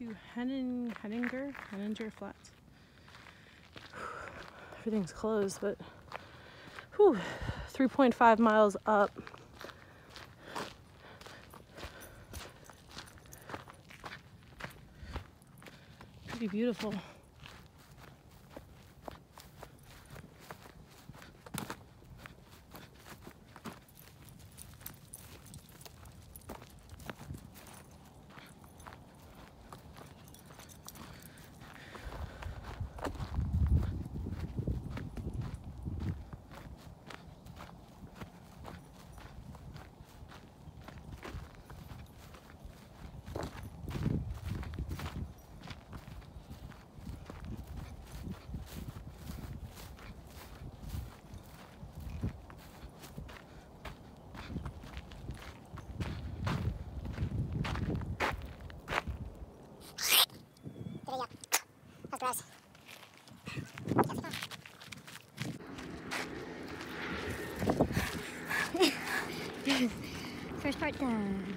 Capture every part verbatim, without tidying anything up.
to Henning, Henninger, Henninger Flats. Everything's closed, but whew, three point five miles up. Pretty beautiful. Gross. First part done.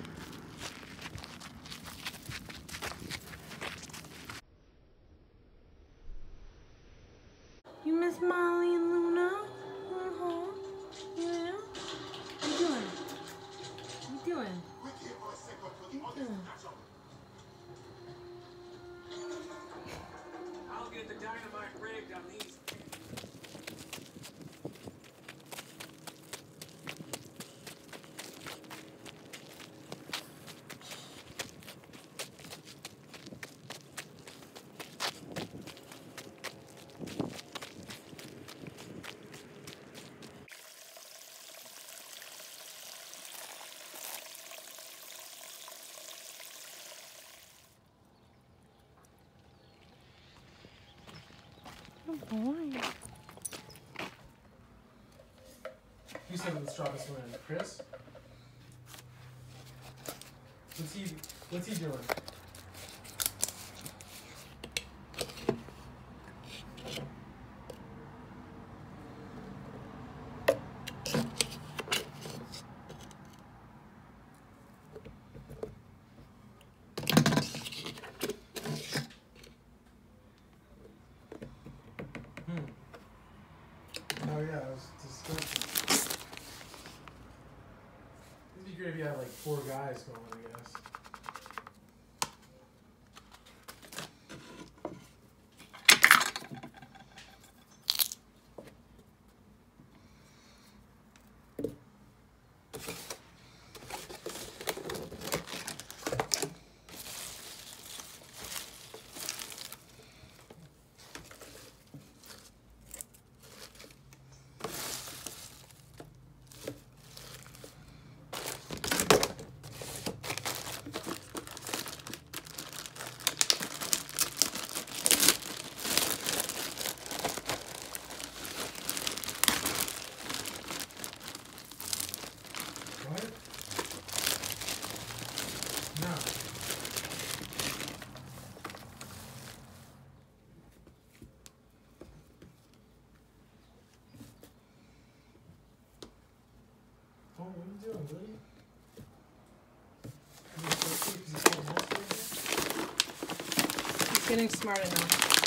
You miss Molly and Luna? Uh-huh. Yeah. What you doing? What you doing? What you doing? I'll get the dynamite rigged on these. Oh boy. You said let's drop this one in. Chris? What's he what's he doing? Oh yeah, it was disgusting. It'd be great if you had like four guys going, I guess. What? No. Oh, what are you doing, Woody? Are you thirsty because you can't mess with He's getting smart enough.